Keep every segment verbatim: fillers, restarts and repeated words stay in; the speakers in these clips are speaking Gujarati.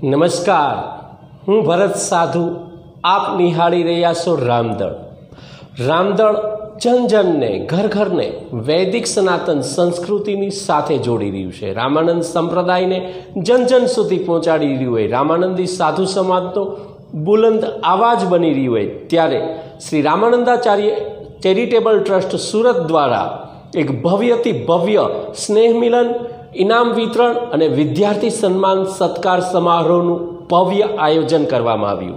નમસ્કાર, હું ભરત સાધુ. આપ નિહાળી રહ્યા છો રામદળ. રામદળ જન જનને, ઘર ઘરને વૈદિક સનાતન સંસ્કૃતિની સાથે જોડી રહ્યું છે. રામાનંદ સંપ્રદાયને જન જન સુધી પહોંચાડી રહ્યું હોય, રામાનંદી સાધુ સમાજનો બુલંદ આવાજ બની રહ્યું હોય, ત્યારે શ્રી રામાનંદાચાર્ય ચેરિટેબલ ટ્રસ્ટ સુરત દ્વારા એક ભવ્યથી ભવ્ય સ્નેહ મિલન, ઇનામ વિતરણ અને વિદ્યાર્થી સન્માન સત્કાર સમારોહનું ભવ્ય આયોજન કરવામાં આવ્યું.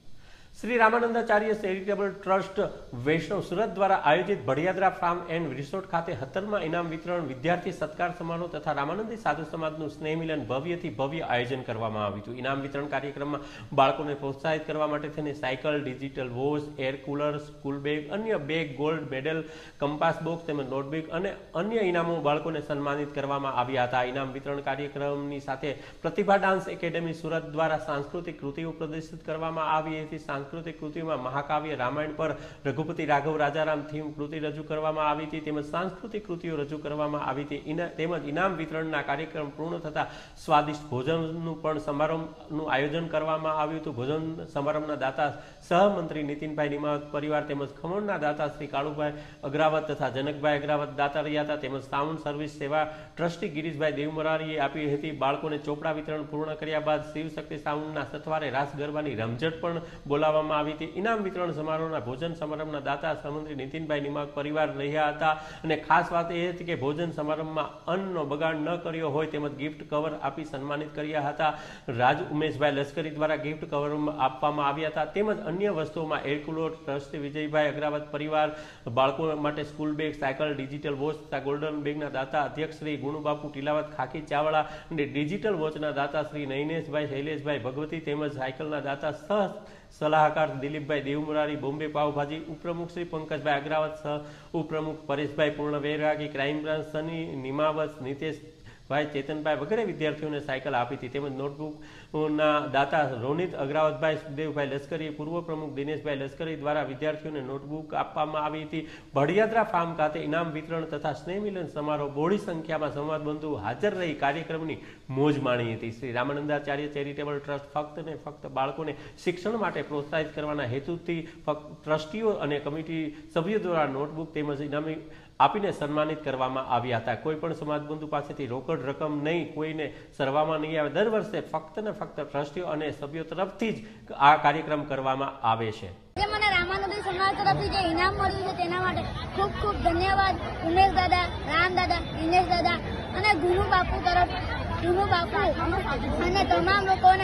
શ્રી રામાનંદાચાર્ય ચેરિટેબલ ટ્રસ્ટ વૈષ્ણવ સુરત દ્વારા આયોજિત ભડિયાદરા ફાર્મ એન્ડ રિસોર્ટ ખાતે સત્તરમાં ઇનામ વિતરણ, વિદ્યાર્થી સત્કાર સમારોહ તથા રામાનંદી સાધુ સમાજનું સ્નેહ મિલન ભવ્યથી ભવ્ય આયોજન કરવામાં આવ્યું હતું. ઇનામ વિતરણ કાર્યક્રમમાં બાળકોને પ્રોત્સાહિત કરવા માટે થઈને cycle, digital watch, air cooler, school bag, અન્ય bag, gold medal, compass box તેમજ નોટબુક અને અન્ય ઇનામો બાળકોને સન્માનિત કરવામાં આવ્યા હતા. ઇનામ વિતરણ કાર્યક્રમની સાથે પ્રતિભા ડાન્સ એકેડેમી સુરત દ્વારા સાંસ્કૃતિક કૃતિઓ પ્રદર્શિત કરવામાં આવી હતી. સાંસ્કૃતિક કૃતિમાં મહાકાવ્ય રામાયણ પર રઘુપતિ રાઘવ રાજારામ થીમ કૃતિ રજૂ કરવામાં આવી હતી, તેમજ સાંસ્કૃતિક કૃતિઓ રજૂ કરવામાં આવી હતી. તેમજ ઇનામ વિતરણના કાર્યક્રમ પૂર્ણ થતા સ્વાદિષ્ટ ભોજનનું પણ સમારંભનું આયોજન કરવામાં આવ્યું હતું. ભોજન સમારંભના દાતા સહમંત્રી નીતિનભાઈ નિમાવત પરિવાર તેમજ ખમણના દાતા શ્રી કાળુભાઈ અગ્રાવત તથા જનકભાઈ અગ્રાવત દાતા રહ્યા હતા. તેમજ સાઉન્ડ સર્વિસ સેવા ટ્રસ્ટી ગિરીશભાઈ દેવમરારીએ આપી હતી. બાળકોને ચોપડા વિતરણ પૂર્ણ કર્યા બાદ શિવશક્તિ સાઉન્ડના સથવારે રાસ ગરબાની રમઝટ પણ બોલાવવામાં આવી હતી. ઇનામ વિતરણ સમારોહના ભોજન સમારંભના દાતા સહમંત્રી નીતિનભાઈ નિમાવત પરિવાર રહ્યા હતા. અને ખાસ વાત એ હતી કે ભોજન સમારંભમાં અન્નનો બગાડ ન કર્યો હોય તેમજ ગિફ્ટ કવર આપી સન્માનિત કર્યા હતા. રાજ ઉમેશભાઈ લશ્કરી દ્વારા ગિફ્ટ કવર આપવામાં આવ્યા હતા. તેમજ અન્ય વસ્તુઓમાં એરકુલો ટ્રસ્ટી વિજયભાઈ અગ્રાવત પરિવાર બાળકો માટે school bag, cycle, digital watch તથા ગોલ્ડન બેગના દાતા અધ્યક્ષ શ્રી ગુણુબાપુ ટીલાવત ખાખી ચાવડા અને ડિજિટલ વોચના દાતા શ્રી નૈનેશભાઈ શૈલેષભાઈ ભગવતી તેમજ સાયકલના દાતા સહ સલાહકાર દિલીપભાઈ દેવમરારી બોમ્બે પાવભાજી, ઉપપ્રમુખ શ્રી પંકજભાઈ અગ્રાવત, સહ ઉપપ્રમુખ પરેશભાઈ પૂર્ણ વૈરાગી, ક્રાઇમ બ્રાન્ચ સની નિમાવત, નીતેશભાઈ ચેતનભાઈ વગેરે વિદ્યાર્થીઓને સાયકલ આપી હતી. તેમજ નોટબુકના દાતા રોનિત અગ્રાવતભાઈ, સુખદેવભાઈ લશ્કરી, પૂર્વ પ્રમુખ દિનેશભાઈ લશ્કરી દ્વારા વિદ્યાર્થીઓને નોટબુક આપવામાં આવી હતી. ભડિયાદરા ફાર્મ ખાતે ઇનામ વિતરણ તથા સ્નેહ મિલન સમારોહ બહોળી સંખ્યામાં સંવાદબંધુ હાજર રહી કાર્યક્રમની મોજ માણી હતી. શ્રી રામાનંદાચાર્ય ચેરિટેબલ ટ્રસ્ટ ફક્ત ને ફક્ત બાળકોને શિક્ષણ માટે પ્રોત્સાહિત કરવાના હેતુથી ફક્ત ટ્રસ્ટીઓ અને કમિટી સભ્યો દ્વારા નોટબુક તેમજ ઇનામી આપીને સન્માનિત કરવામાં આવ્યા હતા. કોઈ પણ સમાજબંધુ પાસેથી રોકડ રકમ નહીં, કોઈને સરવામાં નહીં આવે. દર વર્ષે ફક્ત ને ફક્ત ટ્રસ્ટીઓ અને સભ્યો તરફથી જ આ કાર્યક્રમ કરવામાં આવે છે. મને રામાનંદી સમાજ તરફથી જે ઇનામ મળ્યું છે તેના માટે ખૂબ ખૂબ ધન્યવાદ ઉમેશ દાદા, રામ દાદા, દિનેશ દાદા અને ગુરુ બાપુ તરફ ગુરુ બાપુ અને તમામ લોકોને